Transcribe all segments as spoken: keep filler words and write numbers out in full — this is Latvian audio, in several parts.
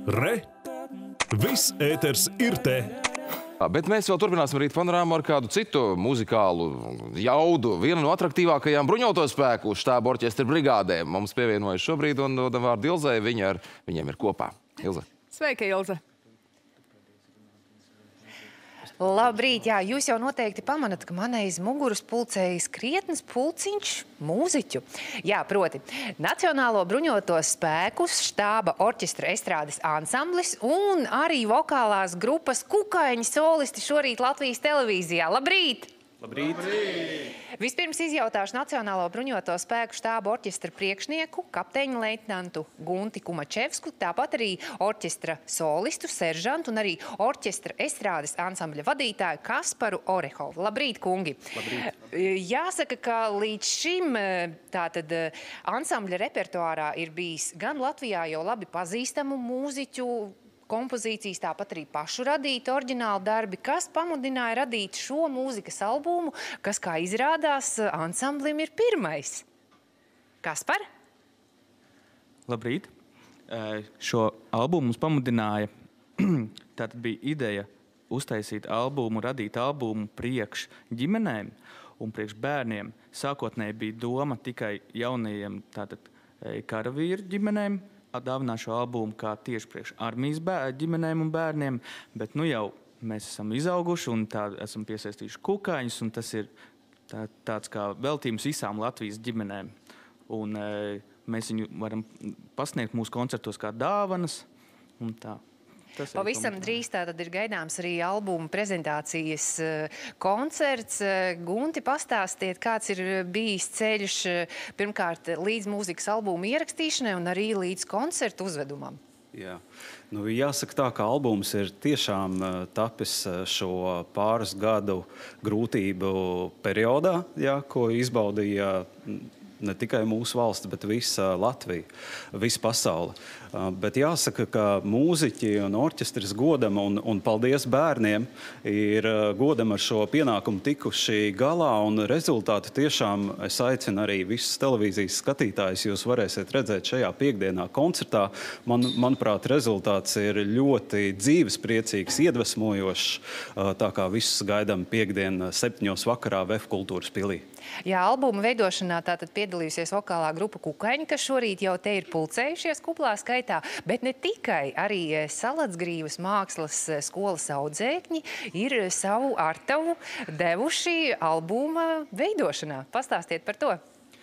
Re! Viss ēters ir te! Bet mēs vēl turpināsim rīt panorāmu ar kādu citu muzikālu jaudu. Viena no atraktīvākajām bruņoto spēku štāba orķestra brigādēm mums pievienojas šobrīd un dodam vārdu Ilzei. Viņa ar viņiem ir kopā. Ilze. Sveika, Ilze! Labrīt, jā, jūs jau noteikti pamanat, ka man aiz muguras pulcējas krietnes pulciņš mūziķu. Jā, proti, Nacionālo bruņoto spēku štāba orķestra estrādes ansamblis un arī vokālās grupas Kukaiņi solisti šorīt Latvijas televīzijā. Labrīt! Labrīt! Vispirms izjautāšu Nacionālo bruņoto spēku štāba orķestra priekšnieku, kapteiņu leitnantu Gunti Kumačevsku, tāpat arī orķestra solistu, seržantu un arī orķestra estrādes ansambļa vadītāju Kasparu Orehovu. Labrīt, kungi! Labrīt! Jāsaka, ka līdz šim tātad ansambļa repertuārā ir bijis gan Latvijā jau labi pazīstamu mūziķu kompozīcijas, tāpat arī pašu radīti oriģināli darbi, kas pamudināja radīt šo mūzikas albumu, kas, kā izrādās, ansamblim ir pirmais. Kaspar? Labrīt! Šo albumu mums pamudināja, tātad bija ideja uztaisīt albumu, radīt albumu priekš ģimenēm un priekš bērniem. Sākotnēji bija doma tikai jaunajiem tātad karavīru ģimenēm, atdāvināt šo albumu kā tieši priekš armijas ģimenēm un bērniem, bet nu jau mēs esam izauguši un tā esam piesaistījuši kukaiņus, un tas ir tā, tāds kā veltījums visām Latvijas ģimenēm. Un e, mēs viņu varam pasniegt mūsu koncertos kā dāvanas, un tā. Pavisam drīz tātad ir gaidāms arī albuma prezentācijas koncerts. Gunti, pastāstiet, kāds ir bijis ceļš pirmkārt līdz mūzikas albuma ierakstīšanai un arī līdz koncertu uzvedumam? Jā. Nu, jāsaka tā, ka albums ir tiešām tapis šo pāris gadu grūtību periodā, jā, ko izbaudīja ne tikai mūsu valsts, bet visa Latvija, visa pasaule. Bet jāsaka, ka mūziķi un orķestris godam un, un paldies bērniem ir godam ar šo pienākumu tikuši galā, un rezultātu tiešām es aicinu arī visus televīzijas skatītājus, jūs varēsiet redzēt šajā piekdienā koncertā. Man, manuprāt, rezultāts ir ļoti dzīves, priecīgs, iedvesmojošs, tā kā visus gaidām piekdien septiņos vakarā V E F kultūras pilī. Jā, albuma veidošanā tātad piedalījusies vokālā grupa Kukaiņi, kas šorīt jau te ir pulcējušies kuplā skaitā, bet ne tikai, arī Salacgrīvas mākslas skolas audzēkņi ir savu artavu devuši albuma veidošanā. Pastāstiet par to.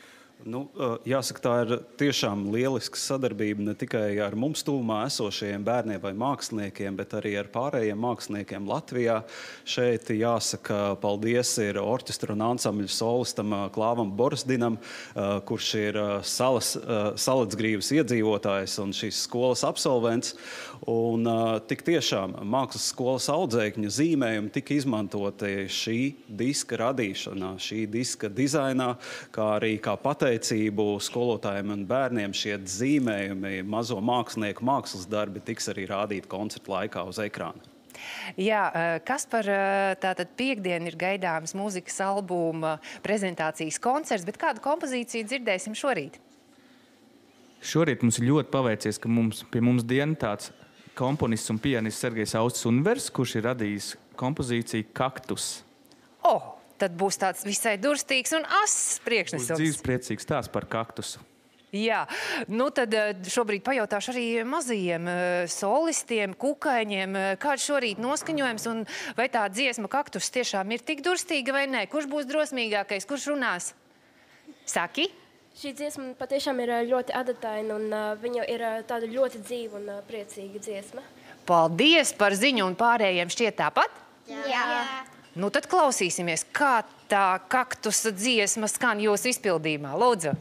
Nu, jāsaka, tā ir tiešām lieliska sadarbība ne tikai ar mums tuvumā esošajiem bērniem vai māksliniekiem, bet arī ar pārējiem māksliniekiem Latvijā. Šeit jāsaka paldies ir orķestra un ansambļu solistam Klāvam Borasdinam, kurš ir salas, Salacgrīvas iedzīvotājs un šīs skolas absolvents. Un tik tiešām mākslas skolas audzēkņu zīmējumi tika izmantoti šī diska radīšanā, šī diska dizainā, kā arī kā pateicību skolotājiem un bērniem šie zīmējumi, mazo mākslinieku mākslas darbi tiks arī rādīti koncerta laikā uz ekrāna. Jā, Kaspar, tātad piekdien ir gaidāms mūzikas albuma prezentācijas koncerts, bet kādu kompozīciju dzirdēsim šorīt? Šorīt mums ir ļoti paveicies, ka mums, pie mums diena tāds komponists un pianists Sergejs Austis Unvers, kurš ir radījis kompozīciju Kaktus. O, oh, tad būs tāds visai durstīgs un ass priekšnesums. Būs dzīves priecīgs tās par kaktusu. Jā, nu tad šobrīd pajautāšu arī mazajiem solistiem, kukaiņiem, kāds šorīt noskaņojums un vai tā dziesma Kaktus tiešām ir tik durstīga vai nē? Kurš būs drosmīgākais, kurš runās? Saki? Šī dziesma patiešām ir ļoti adataina un uh, viņa ir uh, tāda ļoti dzīva un uh, priecīga dziesma. Paldies par ziņu un pārējiem šķiet tāpat? Jā. Jā. Nu tad klausīsimies, kā tā Kaktusa dziesma skan jūsu izpildījumā. Lūdzu!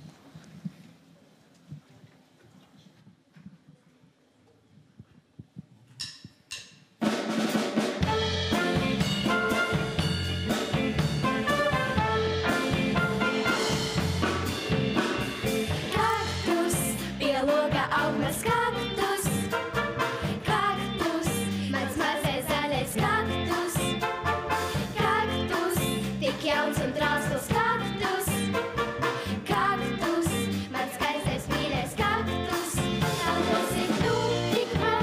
Jauns un trausls kaktus, kaktus, mans skaistais mīļais kaktus. Nav tas ir tu tik vēl.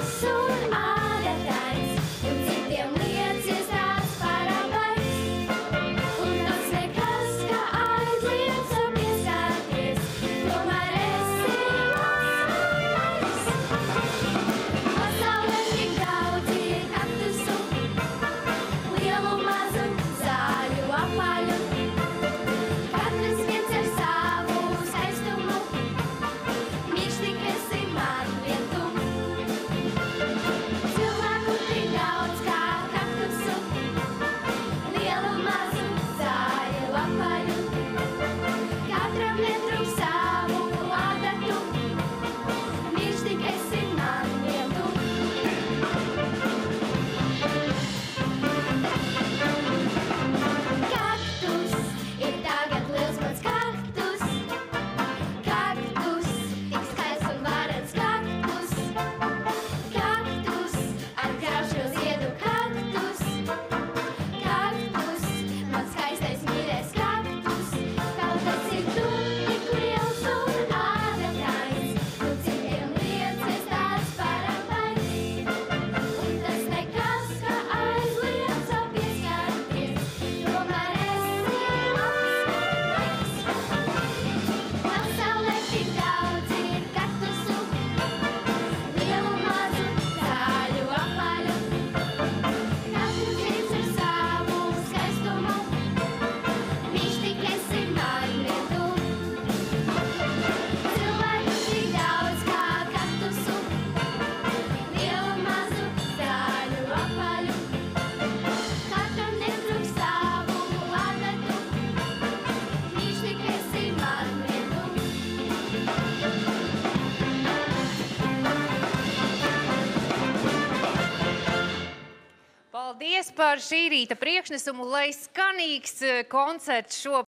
Paldies par šī rīta priekšnesumu, lai skanīgs koncerts šo